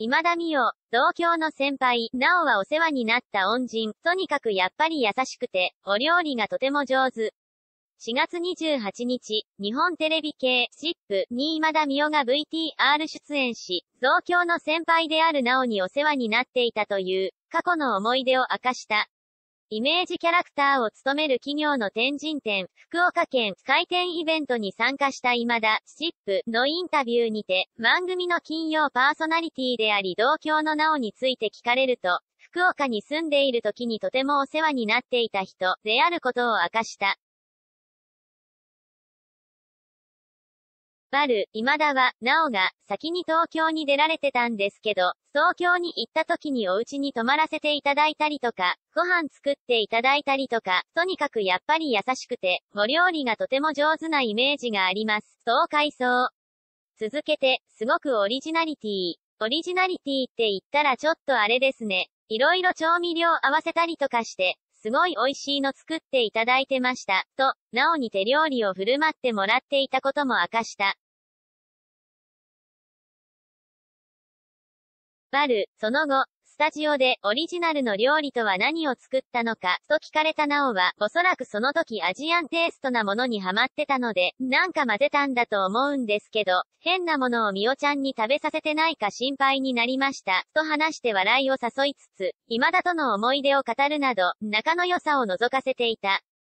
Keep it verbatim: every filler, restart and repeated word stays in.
今田美桜、同郷の先輩、なおはお世話になった恩人、とにかくやっぱり優しくて、お料理がとても上手。しがつにじゅうはちにち、日本テレビ系、シップに今田美桜が ブイティーアール 出演し、同郷の先輩であるなおにお世話になっていたという、過去の思い出を明かした。イメージキャラクターを務める企業の天神店、福岡県開店イベントに参加した今田、シップのインタビューにて、番組の金曜パーソナリティであり同郷のなおについて聞かれると、福岡に住んでいる時にとてもお世話になっていた人であることを明かした。バル、今田は、なおが、先に東京に出られてたんですけど、東京に行った時にお家に泊まらせていただいたりとか、ご飯作っていただいたりとか、とにかくやっぱり優しくて、お料理がとても上手なイメージがあります。そう回想。続けて、すごくオリジナリティ。オリジナリティって言ったらちょっとあれですね。いろいろ調味料合わせたりとかして、すごい美味しいの作っていただいてました。と、なおに手料理を振る舞ってもらっていたことも明かした。バル、その後、スタジオでオリジナルの料理とは何を作ったのか、と聞かれたなおは、おそらくその時アジアンテイストなものにハマってたので、なんか混ぜたんだと思うんですけど、変なものをみおちゃんに食べさせてないか心配になりました、と話して笑いを誘いつつ、今田との思い出を語るなど、仲の良さを覗かせていた。